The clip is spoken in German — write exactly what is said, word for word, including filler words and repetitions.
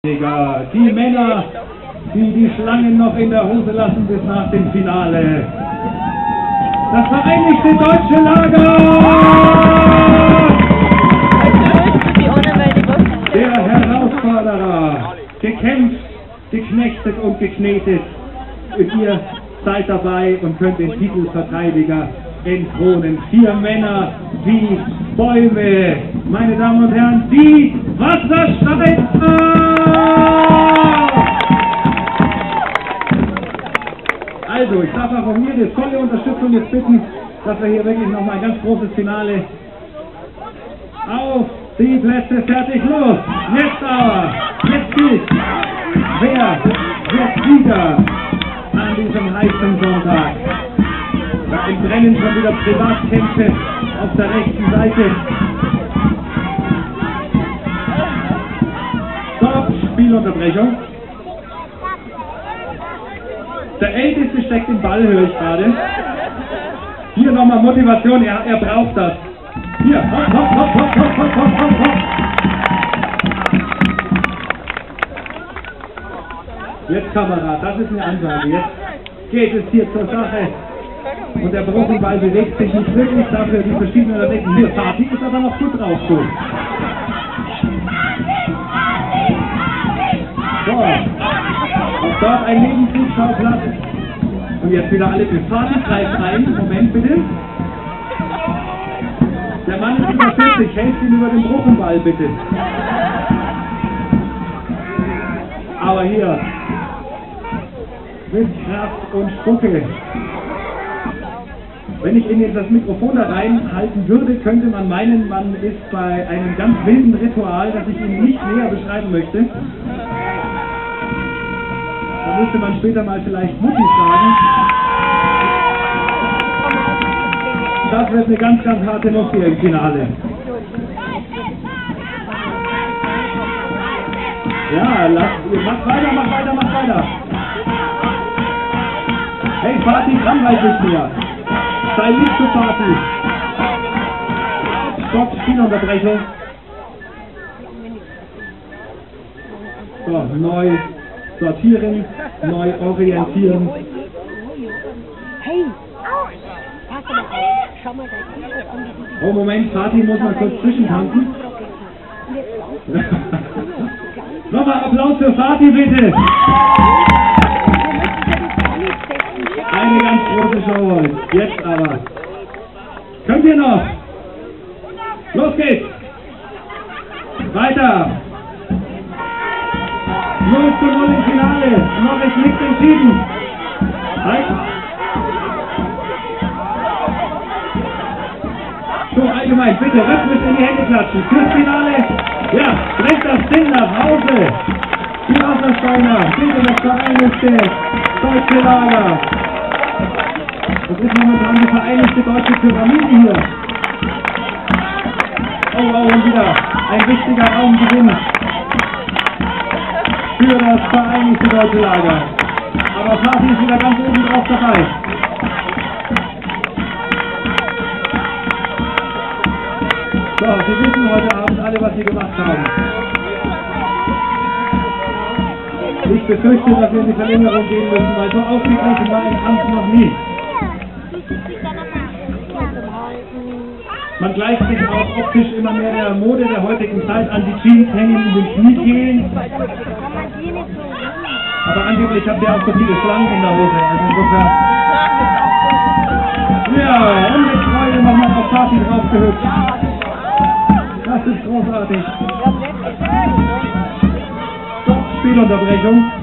Die Männer, die die Schlangen noch in der Hose lassen bis nach dem Finale. Das Vereinigte Deutsche Lager! Der Herausforderer, gekämpft, geknechtet und geknetet. Ihr seid dabei und könnt den Titelverteidiger entthronen. Vier Männer wie Bäume, meine Damen und Herren, die Wasserschweizer! Also, ich darf auch von mir die volle Unterstützung jetzt bitten, dass wir hier wirklich nochmal ein ganz großes Finale auf die Plätze, fertig, los! Jetzt aber! Jetzt gilt! Wer wird Sieger an diesem heißen Sonntag? Da im Rennen schon wieder Privatkämpfe auf der rechten Seite. Stopp, Spielunterbrechung. Der Älteste steckt im Ball, höre ich gerade. Hier nochmal Motivation, er, er braucht das. Hier, hopp, hopp, hopp, hopp, hopp, hopp, hopp, hopp, hopp. Jetzt, Kamerad, das ist eine Ansage. Jetzt geht es hier zur Sache. Und der Brockenball bewegt sich nicht wirklich, dafür die verschiedenen denken, hier, Party ist aber noch gut drauf. So. So. Auch dort ein Nebenzuschauplatz. Und jetzt wieder alle mit Party, greift rein. Moment bitte. Der Mann ist über vierzig, helft ihm über den Brockenball bitte. Aber hier, mit Kraft und Spucke. Wenn ich Ihnen jetzt das Mikrofon da reinhalten würde, könnte man meinen, man ist bei einem ganz wilden Ritual, das ich Ihnen nicht näher beschreiben möchte. Da müsste man später mal vielleicht Mutti fragen. Das wird eine ganz, ganz harte Nuss hier im Finale. Ja, lasst, macht weiter, macht weiter, macht weiter. Hey, Party, langweilt nicht mehr. Sei nicht zu Party. Stopp, Spielunterbrechung. So, neu sortieren, neu orientieren. Hey, pass mal auf, schau mal da. Oh, Moment, Party muss mal kurz zwischentanzen. Nochmal Applaus für Fatih, bitte! Eine ganz große Show heute. Jetzt aber. Könnt ihr noch? Los geht's! Weiter! null zu null im Finale. Noch ist nichts entschieden. Halt! So, allgemein, bitte, Rhythmus in die Hände klatschen. Fürs Finale. Ja, bringt das Ding nach Hause. Die Wassersteiner, bitte das Vereinigte Deutsche Lager. Das ist momentan die Vereinigte Deutsche Pyramide hier. Oh, oh, und wieder ein wichtiger Raumgewinn für das Vereinigte Deutsche Lager. Aber Fatih ist wieder ganz oben drauf dabei. So, Sie wissen heute Abend alle, was Sie gemacht haben. Ich befürchte, dass wir in die Verlängerung gehen müssen, weil so ausgeglichen war ein Kampf noch nie. Man gleicht sich auch optisch immer mehr der Mode der heutigen Zeit an, die Jeans hängen in den Kniekehlen. Aber angeblich habt ihr auch so viele Schlangen in der Hose. Also insofern. Ja, und mit Freude nochmal auf Party draufgehüpft. Das ist großartig. Stopp, Spielunterbrechung.